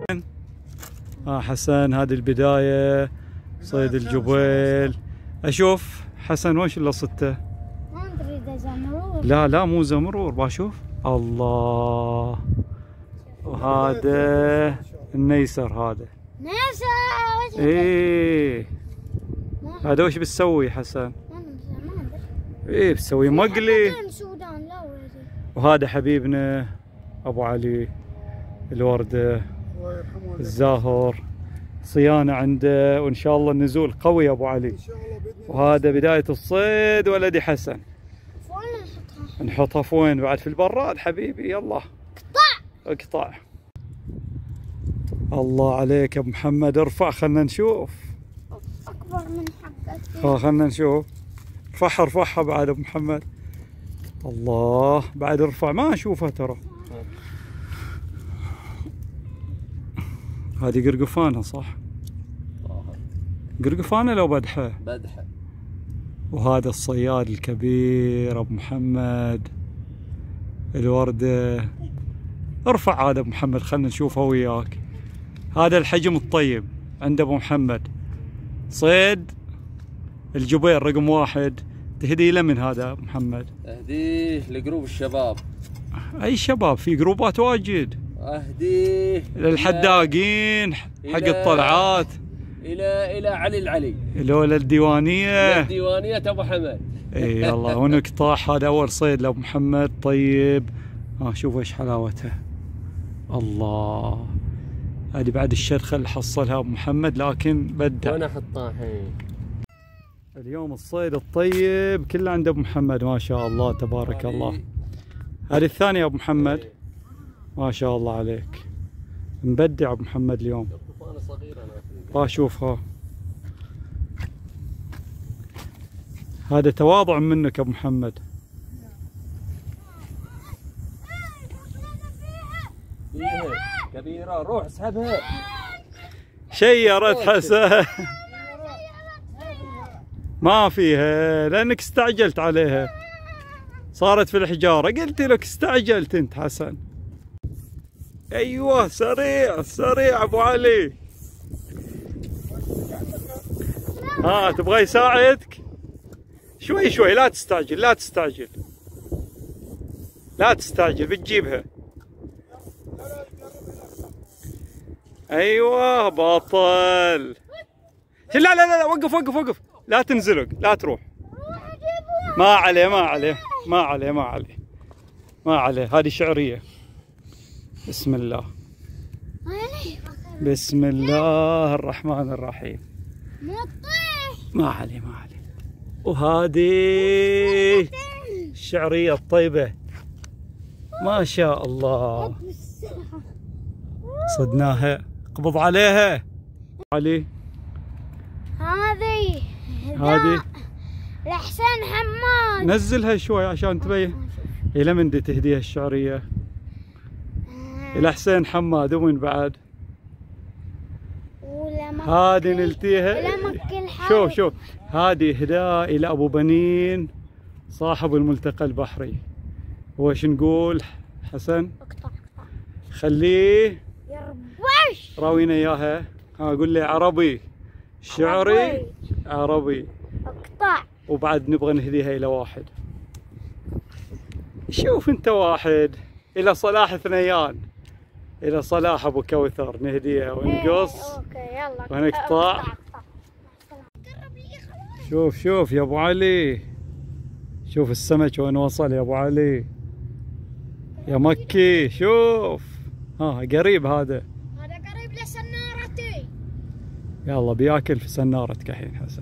حسن هذه البداية صيد الجبيل. اشوف حسن وش اللي صدته؟ ما ادري اذا زمرور. لا مو زمرور، بشوف. الله، وهذا النيسر. هذا نيسر. ايه هذا وش بتسوي حسن؟ ما ادري. ايه بتسوي مقلي. سودان لا ولدي. وهذا حبيبنا ابو علي الوردة الزاهر، صيانة عنده وان شاء الله النزول قوي ابو علي. وهذا بداية الصيد ولدي حسن. فين نحطها في وين بعد؟ في البراد حبيبي. يلا اقطع. الله عليك يا ابو محمد، ارفع خلنا نشوف. اكبر من حقتي. خلنا نشوف. ارفعها بعد ابو محمد. الله بعد ارفع، ما اشوفها ترى. هذه قرقفانة صح؟ قرقفانة لو بدحة؟ بدحة. وهذا الصياد الكبير ابو محمد الوردة. ارفع هذا ابو محمد خلنا نشوفه وياك. هذا الحجم الطيب عند ابو محمد، صيد الجبيل رقم 1. تهدي له من هذا ابو محمد؟ اهديه لجروب الشباب. اي شباب؟ في جروبات واجد. اهديه للحداقين حق الطلعات، الى علي العلي، لولا الديوانيه. الديوانيه ابو حمد. اي والله. ونقطع. هذا اول صيد لابو محمد. طيب شوف ايش حلاوتها. الله، هذه بعد الشرخه اللي حصلها ابو محمد، لكن بدع. وانا حطها الحين. اليوم الصيد الطيب كله عند ابو محمد ما شاء الله تبارك الله. هذه الثانيه ابو محمد ما شاء الله عليك، مبدع ابو محمد اليوم. اشوفها. هذا تواضع منك ابو محمد. كبيرة، روح اسحبها. شيرت حسن. ما فيها لانك استعجلت عليها، صارت في الحجارة. قلت لك استعجلت انت حسن. ايوه سريع ابو علي. تبغى يساعدك؟ شوي لا تستعجل بتجيبها. ايوه بطل. لا وقف لا تنزلق، لا تروح. ما عليه. هذه شعرية. بسم الله الرحمن الرحيم. ما عليه. وهذه الشعرية الطيبة ما شاء الله. صدناها. قبض عليها علي. هذه لحسين حماد. نزلها شوي عشان تبين. إلى من دي تهديها الشعرية؟ إلى حسين حماد. ومن بعد؟ هذه نلتيها. شوف هذه إهداء إلى أبو بنين صاحب الملتقى البحري. وش نقول حسن؟ خليه يربش. راوينا إياها. قول لي عربي شعري عربي. اقطع. وبعد نبغى نهديها إلى واحد. شوف انت واحد. إلى صلاح اثنيان. إلى صلاح أبو كوثر نهديها ونقص. اوكي يلا ونقطع. شوف يا أبو علي. شوف السمك وين وصل يا أبو علي يا مكي. شوف قريب. هذا قريب لسنارتي. يلا بياكل في سنارتك الحين حسن.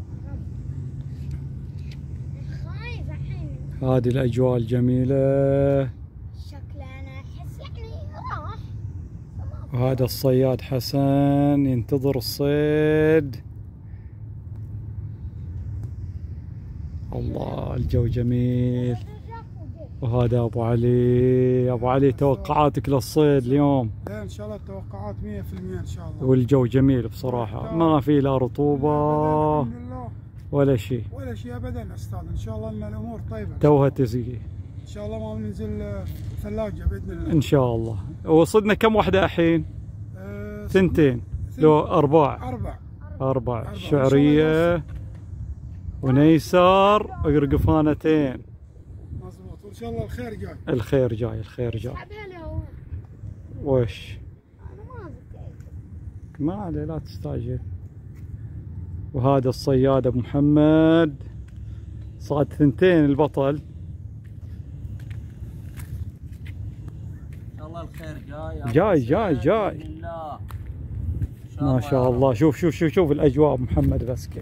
خايف الحين. هذه الأجواء الجميلة. شكله انا احس يعني راح. وهذا الصياد حسن ينتظر الصيد. الله الجو جميل. وهذا ابو علي توقعاتك للصيد اليوم؟ ان شاء الله التوقعات 100% ان شاء الله. والجو جميل بصراحه، ما في لا رطوبه ولا شيء ابدا استاذ. ان شاء الله ان الامور طيبه. توها تزقي ان شاء الله. ما بننزل ثلاجه باذن الله. ان شاء الله. وصدنا كم وحده الحين؟ ثنتين لو أرباع. أربع. أربع شعرية ونيسار وقرقفانتين. مضبوط، وإن شاء الله الخير جاي. الخير جاي، الخير جاي. اسحبها له. وش؟ انا ما ادري. ما عليه، لا تستعجل. وهذا الصياد ابو محمد صاد ثنتين البطل. ان شاء الله الخير جاي. جاي. بإذن الله. ما شاء الله. شوف الاجواء ابو محمد بس كيف.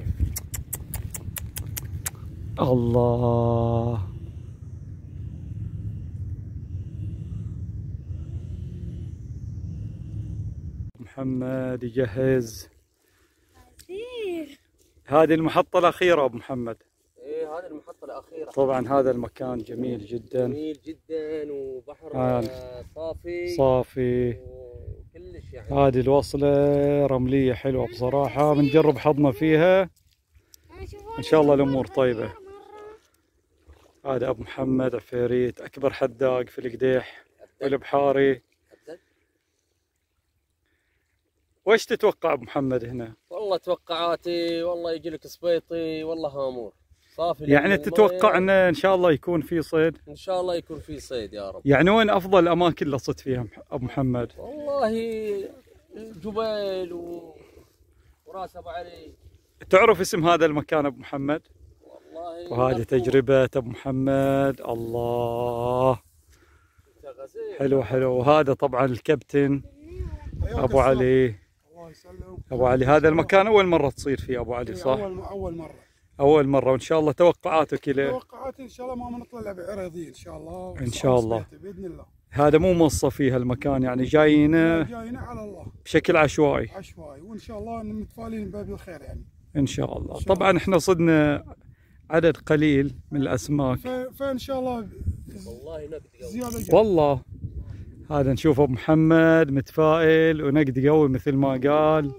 الله. محمد يجهز. هذه المحطة الأخيرة أبو محمد. ايه هذه المحطة الأخيرة. طبعا هذا المكان جميل جدا. جميل جدا وبحر صافي. وكلش يعني. هذه الوصلة رملية حلوة بصراحة، بنجرب حظنا فيها إن شاء الله الأمور طيبة. هذا أبو محمد عفيريت، أكبر حداق في القديح والبحاري. وش تتوقع أبو محمد هنا؟ والله توقعاتي والله يجي لك سبيطي والله هامور صافي. يعني تتوقع إن شاء الله يكون في صيد؟ إن شاء الله يكون في صيد يا رب. يعني وين أفضل الأماكن اللي صدت فيها أبو محمد؟ والله الجبيل وراس أبو علي. تعرف اسم هذا المكان أبو محمد؟ والله وهذه تجربة أبو محمد. الله حلو. وهذا طبعا الكابتن أبو علي. الله يسلمك. أبو علي، هذا المكان أول مرة تصير فيه أبو علي صح؟ أول مرة. أول مرة. وإن شاء الله توقعاتك له؟ توقعاتي إن شاء الله ما بنطلع بعريضين إن شاء الله. إن شاء الله. بإذن الله. هذا مو موصف فيه المكان، يعني جايين على الله. بشكل عشوائي. وإن شاء الله متفائلين باب الخير يعني. إن شاء الله. طبعا إحنا صدنا عدد قليل من الأسماك. فإن شاء الله والله نقد زيادة جاي. والله هذا نشوف أبو محمد متفائل ونقد قوي مثل ما قال.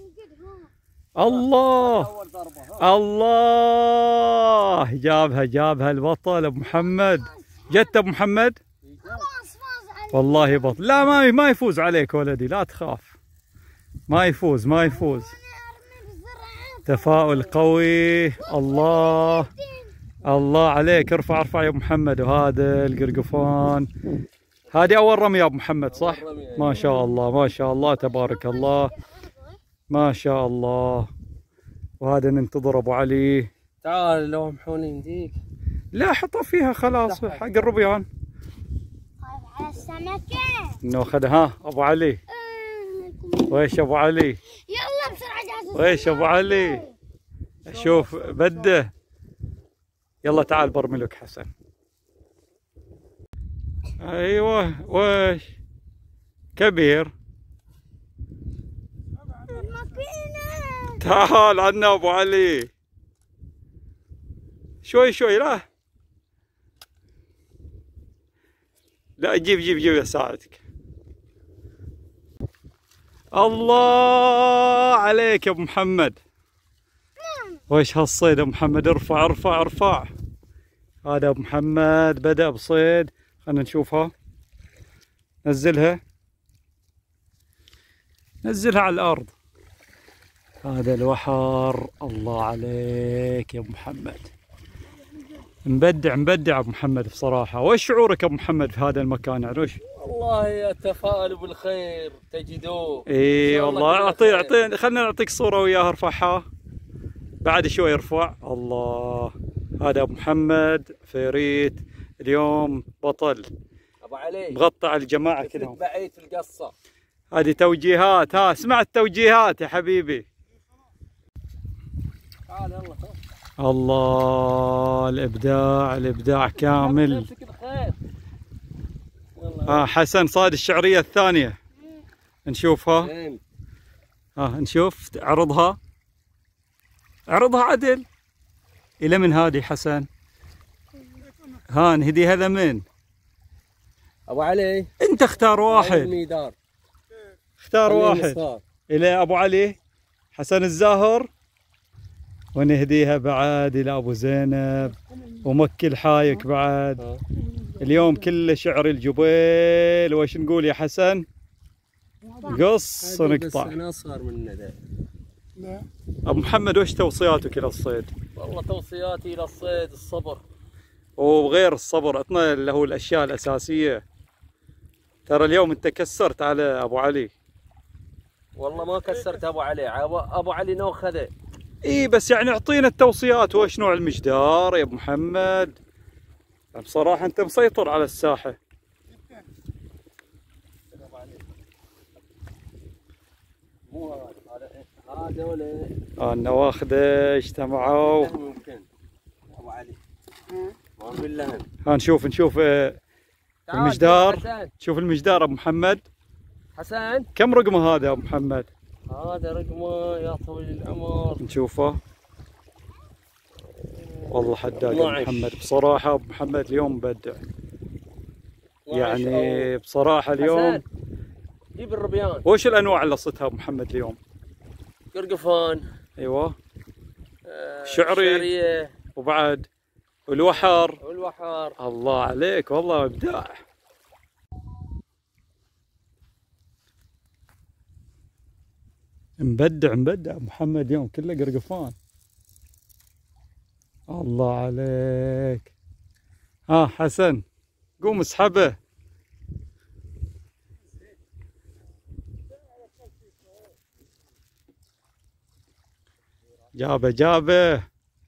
الله جابها البطل ابو محمد. جت ابو محمد؟ والله بطل. لا ما يفوز عليك ولدي، لا تخاف. ما يفوز. تفاؤل قوي. الله عليك. ارفع يا ابو محمد. وهذا القرقفان. هذه اول رمي يا ابو محمد صح؟ ما شاء الله تبارك الله. ما شاء الله. وهذا ننتظر ابو علي. تعال لو محوني يمديك. لا حطها فيها خلاص حق الربيان. على السمكة. انه اخذها ابو علي. ويش ابو علي؟ يلا بسرعة جاهز. ويش ابو علي؟ شوف بده. يلا تعال برملك حسن. ايوه ويش؟ كبير. تعال عنا ابو علي. شوي لا جيب اساعدك. الله عليك يا ابو محمد. ويش هالصيد ابو محمد؟ ارفع. هذا ابو محمد بدأ بصيد. خلنا نشوفها. نزلها على الارض. هذا الوحر. الله عليك يا ابو محمد. مبدع ابو محمد بصراحه. وش شعورك ابو محمد في هذا المكان؟ عروش والله اتفائل بالخير تجدوه. اي والله. اعطيني خلينا نعطيك صوره وياه. ارفعها بعد شوي. ارفع. الله. هذا ابو محمد فيريت اليوم بطل. ابو علي مغطى على الجماعه كلهم. بعيت القصه. هذه توجيهات. اسمع التوجيهات يا حبيبي. تعال يلا. الله الابداع كامل. حسن صاد الشعريه الثانيه. نشوفها. نشوف. عرضها عدل. الى من هذه حسن؟ نهديها لمن؟ ابو علي. انت اختار واحد. اختار واحد. الى ابو علي حسن الزاهر. ونهديها بعد الى ابو زينب ومكي الحايك بعد. اليوم كله شعر الجبيل. وش نقول يا حسن؟ قص هذه بس ونقطع. انا اصغر من ذا. لا ابو محمد وش توصياتك الى الصيد؟ والله توصياتي الى الصيد الصبر. وغير الصبر عطنا اللي هو الاشياء الاساسيه. ترى اليوم انت كسرت على ابو علي. والله ما كسرت ابو علي، ابو علي ناخذه. اي بس يعني اعطينا التوصيات وايش نوع المجدار يا ابو محمد. بصراحه انت مسيطر على الساحه. مو هذول النواخذه اجتمعوا. ممكن ابو علي ما في اللهم. ها نشوف تعال المجدار. حسن. شوف المجدار ابو محمد. حسن كم رقمه هذا يا ابو محمد؟ هذا رقمه يا طويل العمر. نشوفه. والله حداد ابو 12. محمد بصراحه. ابو محمد اليوم مبدع 12 يعني بصراحه اليوم. حسن جيب الربيان. وش الانواع اللي صدتها ابو محمد اليوم؟ قرقفان، ايوه شعري. شعرية وبعد والوحر. والوحر. الله عليك والله ابداع. مبدع ابو محمد اليوم كله قرقفان. الله عليك. ها حسن قوم اسحبه. جابه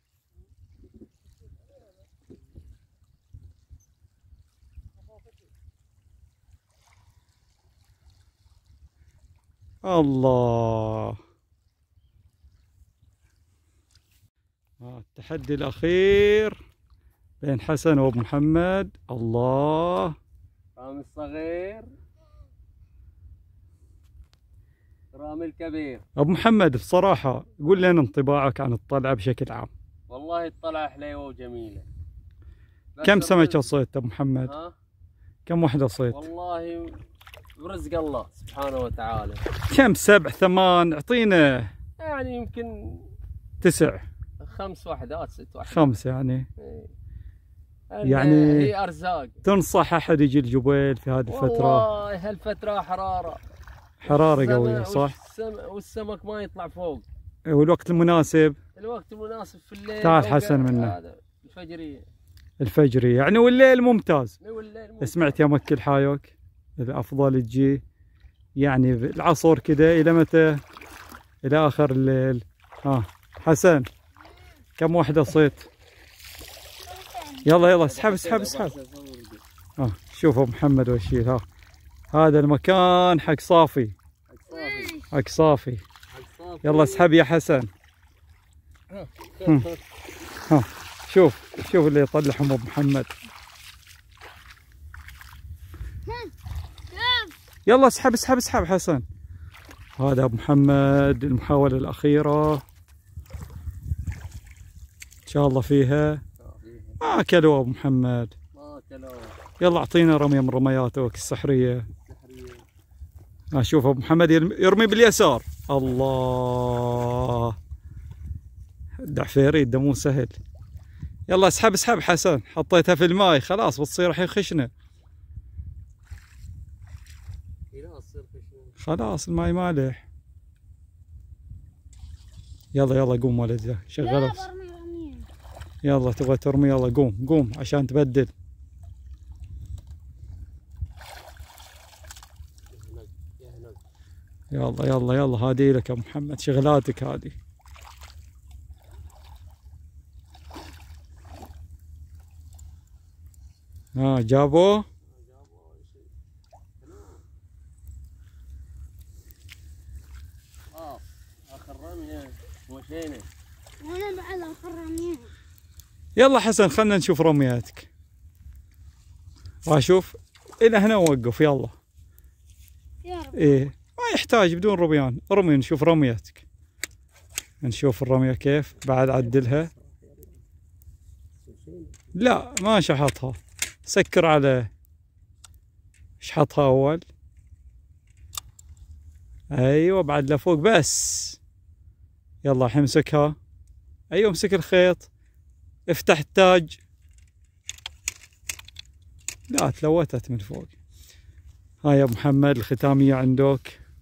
الله. التحدي الأخير بين حسن وابو محمد. الله. رامي الصغير رامي الكبير. ابو محمد بصراحة قول لنا انطباعك عن الطلعة بشكل عام. والله الطلعة حليوة وجميلة. كم سمكة صيدت ابو محمد؟ ها؟ كم وحدة صيد؟ والله برزق الله سبحانه وتعالى. كم 7 8 اعطينا. يعني يمكن 9 5 وحدات 6 وحدات. 5 يعني. يعني هي ارزاق. تنصح احد يجي الجبيل في هذه الفترة؟ والله هالفترة حرارة قوية صح؟ والسمك ما يطلع فوق. والوقت المناسب؟ الوقت المناسب في الليل. تعال حسن منه. هذا الفجرية. الفجري يعني والليل ممتاز. والليل ممتاز. سمعت يا مكي الحايوك الافضل تجي يعني العصر كذا الى متى؟ الى اخر الليل. ها حسن كم وحده صيد؟ يلا اسحب. ها شوف ابو محمد وشيل. ها هذا المكان حق صافي. حق صافي. يلا اسحب يا حسن. ها شوف اللي يطلعهم ابو محمد. يلا اسحب حسن. هذا ابو محمد المحاولة الأخيرة إن شاء الله فيها. ما أكلوا ابو محمد. يلا اعطينا رمية من رمياتك السحرية. شوف ابو محمد يرمي باليسار. الله الدعفيري ده مو سهل. يلا اسحب حسن. حطيتها في الماي خلاص بتصير الحين خشنة. خلاص الماي مالح. يلا قوم ولد شغله. يلا تبغى ترمي يلا قوم عشان تبدل. يلا هذه لك يا محمد شغلاتك هذه. جابوه. اخر رمية وشينا. وانا بعد اخر رمية. يلا حسن خلنا نشوف رمياتك. شوف الى هنا وقف يلا. يا رب. ايه ما يحتاج بدون رميان. ارمي نشوف رميتك. نشوف الرمية كيف بعد عدلها. لا ما شحطها. سكر عليه. شحطها اول. ايوه بعد لفوق بس. يلا الحين امسكها. ايوه امسك الخيط. افتح التاج. لا تلوتت من فوق. هاي يا ابو محمد الختامية عندك.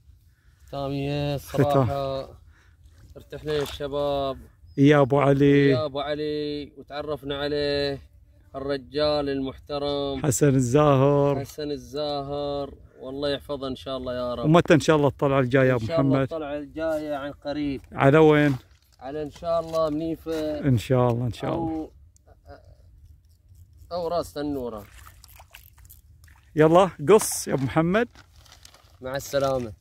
ختامية الصراحة ارتاح لي الشباب يا ابو علي، يا ابو علي، وتعرفنا عليه الرجال المحترم حسن الزاهر. حسن الزاهر، والله يحفظه ان شاء الله يا رب. ومتى ان شاء الله الطلعه الجايه يا ابو ان شاء الله محمد؟ الطلعة الجاية عن قريب. على وين؟ على ان شاء الله منيفة ان شاء الله ان شاء الله. او راس تنورة. يلا قص يا ابو محمد. مع السلامة.